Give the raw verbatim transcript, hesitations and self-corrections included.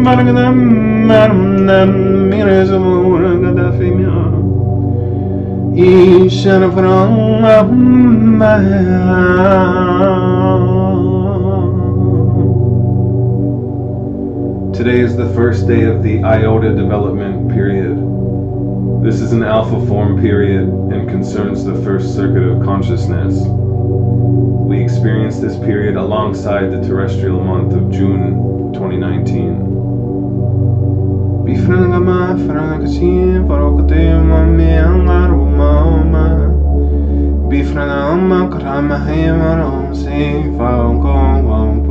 Today is the first day of the Iota Development Period. This is an alpha form period and concerns the first circuit of consciousness. We experience this period alongside the terrestrial month of June twenty nineteen. Bifrana